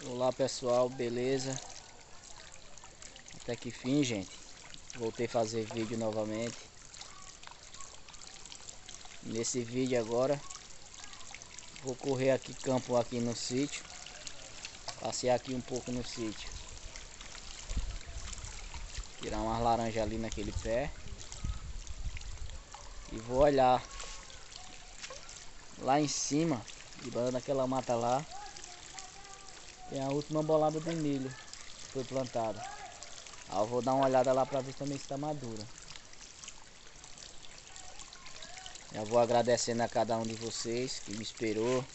Olá pessoal, beleza? Até que fim, gente. Voltei a fazer vídeo novamente. Nesse vídeo agora vou correr aqui campo aqui no sítio. Passear aqui um pouco no sítio. Tirar umas laranjas ali naquele pé. E vou olhar lá em cima, debaixo daquela mata lá. Tem a última bolada de milho que foi plantada. Aí eu vou dar uma olhada lá para ver também se está madura. Já vou agradecendo a cada um de vocês que me esperou,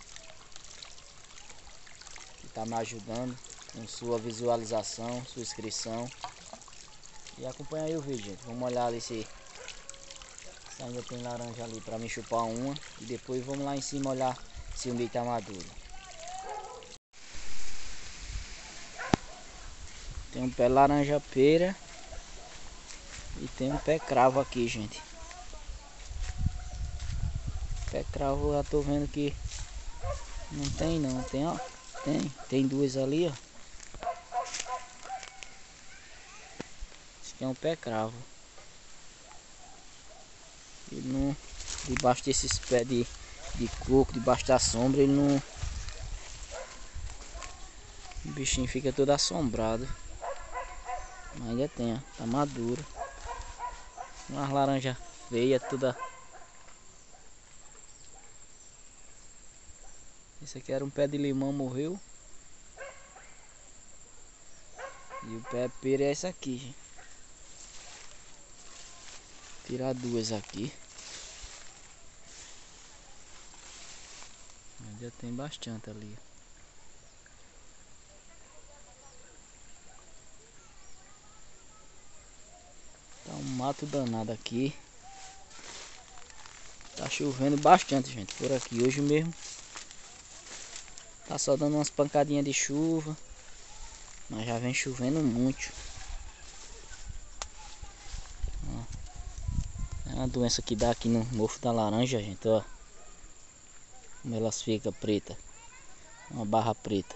que está me ajudando com sua visualização, sua inscrição. E acompanha aí o vídeo, gente. Vamos olhar ali se ainda tem laranja ali para me chupar uma. E depois vamos lá em cima olhar se o milho está maduro. Tem um pé laranja pera e tem um pé cravo aqui, gente. Pé cravo eu tô vendo que não tem não, tem ó, tem duas ali, ó. Esse aqui é um pé cravo. Ele não, debaixo desses pés de coco, debaixo da sombra, ele não, o bichinho fica todo assombrado. Mas ainda tem, ó, tá maduro. Umas laranjas feias, toda. Esse aqui era um pé de limão, morreu. E o pé pera é esse aqui, gente. Vou tirar duas aqui. Ainda tem bastante ali. Tá um mato danado aqui. Tá chovendo bastante, gente, por aqui. Hoje mesmo tá só dando umas pancadinhas de chuva, mas já vem chovendo muito. Ó, é uma doença que dá aqui no mofo da laranja, gente, ó. Como elas ficam preta, uma barra preta.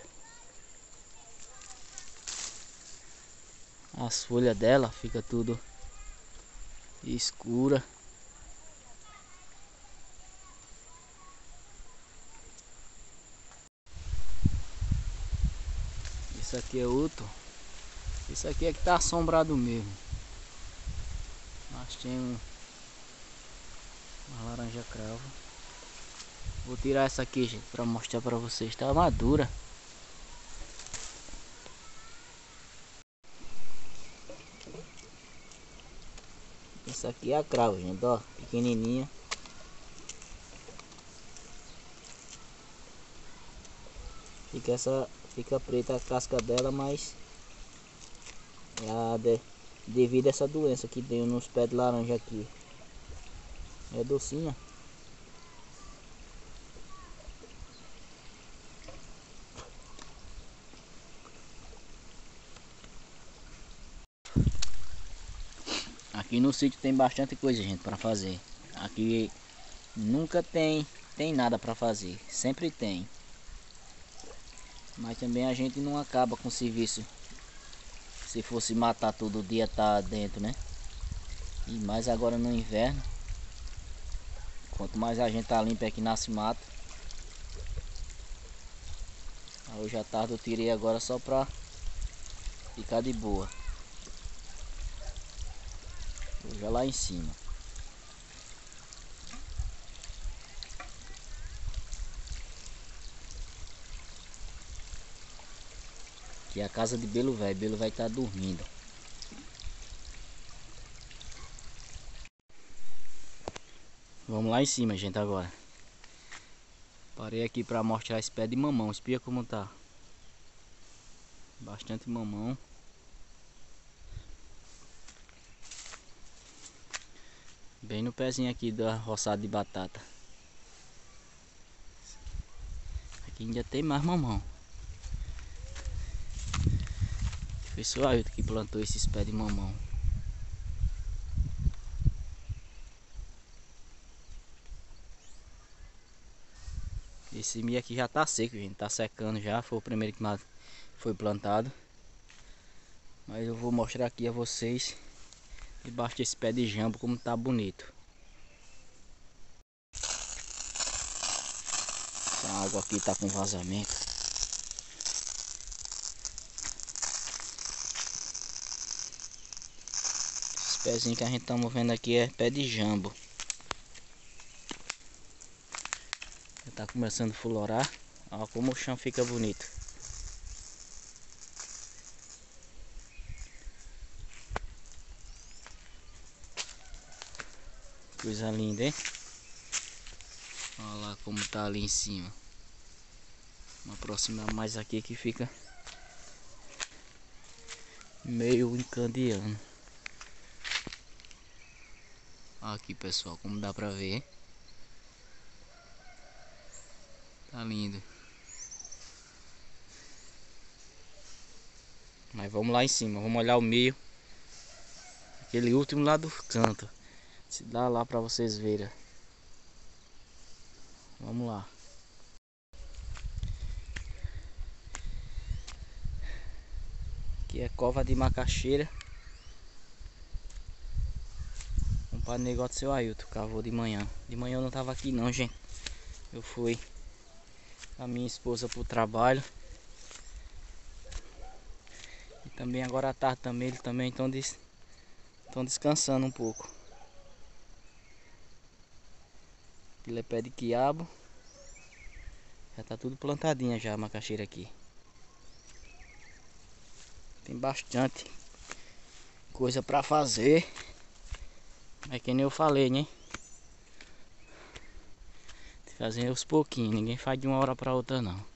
As folhas dela fica tudo escura. Isso aqui é outro. Isso aqui é que tá assombrado mesmo. Mas tem uma laranja cravo. Vou tirar essa aqui, gente, pra mostrar pra vocês. Tá madura. Essa aqui é a cravo, gente, ó, pequenininha. Fica preta a casca dela, mas é devido a essa doença que deu nos pés de laranja aqui. É docinha. Aqui no sítio tem bastante coisa, gente, para fazer. Aqui nunca tem nada para fazer, sempre tem. Mas também a gente não acaba com o serviço. Se fosse matar todo dia tá dentro, né? E mais agora no inverno. Quanto mais a gente tá limpo aqui nasce mato. Hoje à tarde eu tirei agora só pra ficar de boa. Hoje é lá em cima. Aqui é a casa de Belo Velho. Belo Velho tá dormindo. Vamos lá em cima, gente, agora. Parei aqui pra mostrar esse pé de mamão. Espia como tá. Bastante mamão. Bem no pezinho aqui da roçada de batata. Aqui ainda tem mais mamão. Foi só a Ailton que plantou esses pés de mamão. Esse milho aqui já tá seco, gente. Tá secando já. Foi o primeiro foi plantado. Mas eu vou mostrar aqui a vocês debaixo desse pé de jambo como tá bonito. Essa água aqui tá com vazamento. Esse pezinho que a gente tá vendo aqui é pé de jambo. Já tá começando a florar. Olha como o chão fica bonito. Coisa linda, hein? Olha lá como tá ali em cima. Vou aproximar mais aqui que fica meio encandeando. Aqui, pessoal, como dá pra ver. Tá lindo. Mas vamos lá em cima, vamos olhar o meio. Aquele último lá do canto. Se dá lá pra vocês verem. Vamos lá. Aqui é cova de macaxeira. Um para negócio do seu Ailton, cavou de manhã. De manhã eu não tava aqui não, gente. Eu fui com a minha esposa pro trabalho. E também agora à tarde também, eles também estão descansando um pouco. Ele é pé de quiabo. Já tá tudo plantadinha já a macaxeira aqui. Tem bastante coisa pra fazer. É que nem eu falei, né? Tem que fazer aos pouquinhos. Ninguém faz de uma hora pra outra não.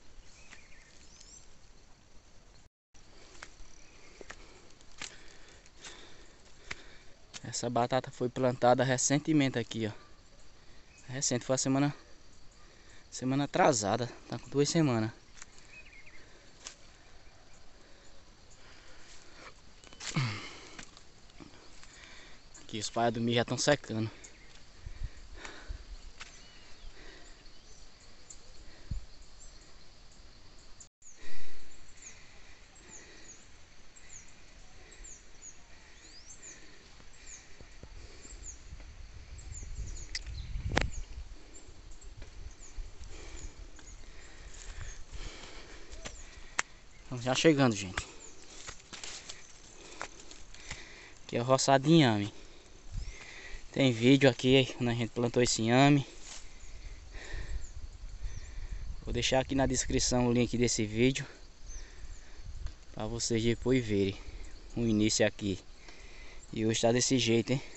Essa batata foi plantada recentemente aqui, ó. Recente, foi a semana atrasada. Tá com 2 semanas. Aqui os paios do milho já estão secando. Estamos já chegando, gente. Aqui é o roçado de inhame. Tem vídeo aqui quando a gente plantou esse inhame. Vou deixar aqui na descrição o link desse vídeo para vocês depois verem o início aqui. E hoje tá desse jeito, hein?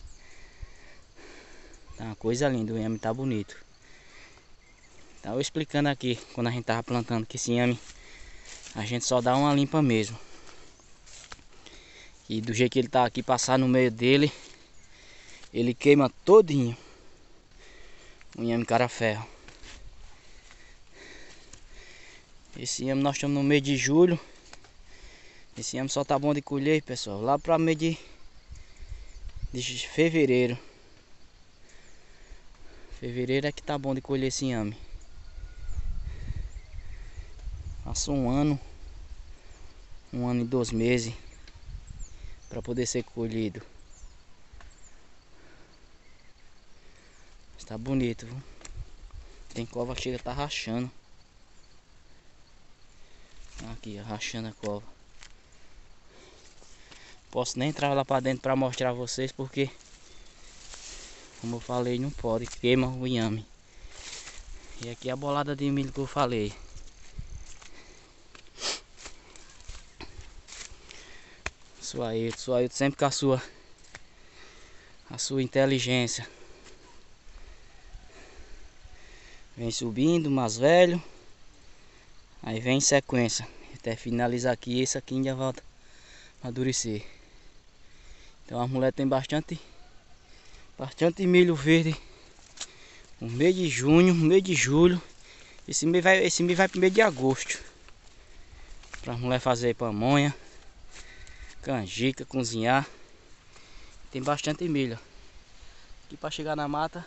Tá uma coisa linda, o inhame tá bonito. Tava explicando aqui quando a gente tava plantando que esse inhame a gente só dá uma limpa mesmo. E do jeito que ele tá aqui, passar no meio dele, ele queima todinho o inhame cara-ferro. Esse inhame nós estamos no mês de julho. Esse inhame só tá bom de colher, pessoal, lá para mês de fevereiro. Fevereiro é que tá bom de colher esse inhame. Passa um ano e 2 meses para poder ser colhido. Está bonito, viu? Tem cova que chega a tá rachando. Aqui, rachando a cova. Posso nem entrar lá para dentro para mostrar a vocês porque, como eu falei, não pode, queima o inhame. E aqui é a bolada de milho que eu falei. Sua sempre com a sua inteligência. Vem subindo, mais velho. Aí vem em sequência. Até finalizar aqui, esse aqui ainda volta a amadurecer. Então a mulher tem bastante milho verde. No mês de junho, no mês de julho. Esse mês vai pro mês de agosto. Pra mulher fazer pamonha, canjica, cozinhar. Tem bastante milho. Aqui para chegar na mata.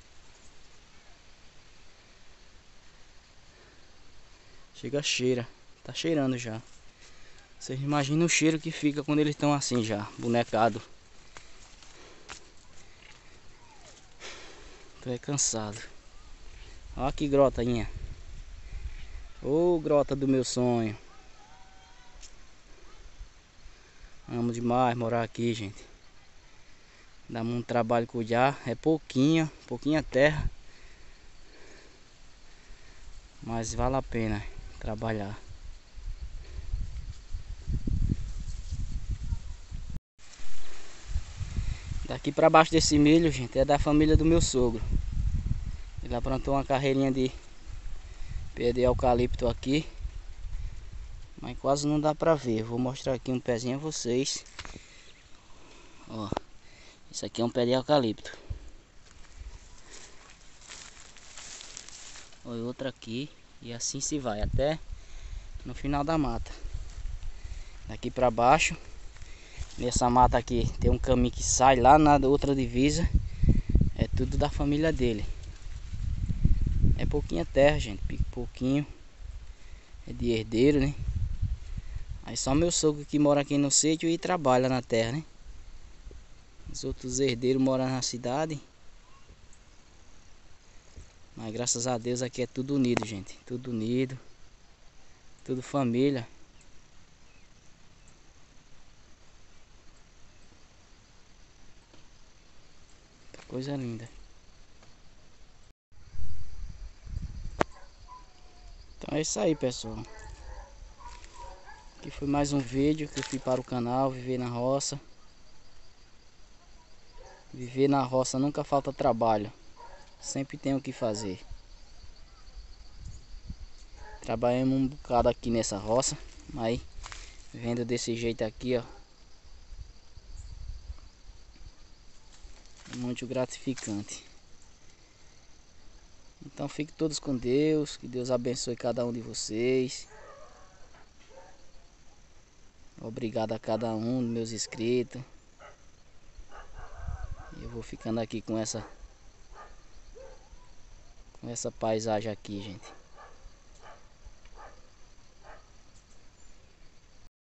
Chega cheira. Tá cheirando já. Vocês imaginam o cheiro que fica quando eles estão assim já, bonecado. Tô é cansado. Olha que grotainha. Ô, grota do meu sonho. Amo demais morar aqui, gente. Dá muito trabalho cuidar. É pouquinha terra. Mas vale a pena trabalhar. Daqui pra baixo desse milho, gente, é da família do meu sogro. Ele aprontou uma carreirinha de pé de eucalipto aqui. Mas quase não dá pra ver. Vou mostrar aqui um pezinho a vocês. Ó, isso aqui é um pé de eucalipto. Olha outra aqui. E assim se vai até no final da mata. Daqui pra baixo, nessa mata aqui, tem um caminho que sai lá na outra divisa. É tudo da família dele. É pouquinha terra, gente, pouquinho. É de herdeiro, né? Aí só meu sogro que mora aqui no sítio e trabalha na terra, né? Os outros herdeiros moram na cidade. Mas graças a Deus aqui é tudo unido, gente. Tudo unido. Tudo família. Coisa linda. Então é isso aí, pessoal. Aqui foi mais um vídeo que eu fui para o canal Viver na Roça. Viver na roça nunca falta trabalho. Sempre tem o que fazer. Trabalhamos um bocado aqui nessa roça, mas vendo desse jeito aqui, ó, é muito gratificante. Então fiquem todos com Deus, que Deus abençoe cada um de vocês. Obrigado a cada um dos meus inscritos. Eu vou ficando aqui com essa paisagem aqui, gente.